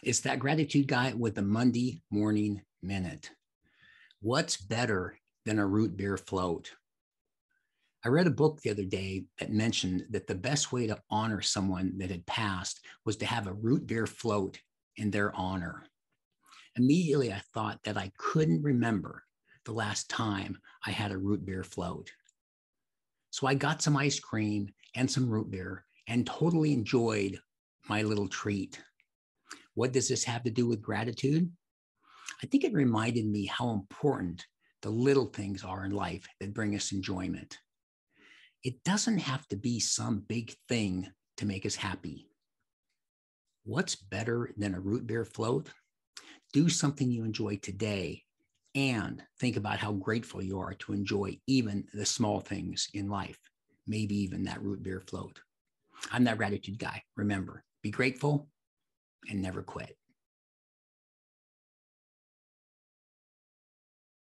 It's that gratitude guy with the Monday morning minute. What's better than a root beer float? I read a book the other day that mentioned that the best way to honor someone that had passed was to have a root beer float in their honor. Immediately, I thought that I couldn't remember the last time I had a root beer float. So I got some ice cream and some root beer and totally enjoyed my little treat. What does this have to do with gratitude? I think it reminded me how important the little things are in life that bring us enjoyment. It doesn't have to be some big thing to make us happy. What's better than a root beer float? Do something you enjoy today and think about how grateful you are to enjoy even the small things in life, maybe even that root beer float. I'm that gratitude guy. Remember, be grateful and never quit.